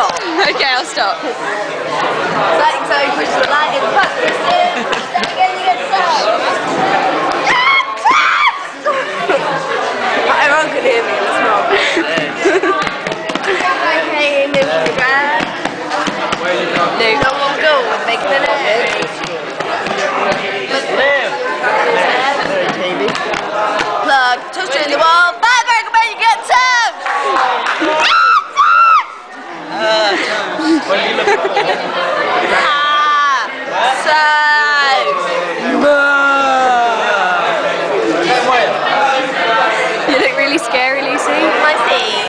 stop. Okay, I'll stop. So push the light in, push this in, again you get stuck. Everyone could hear me in the smoke.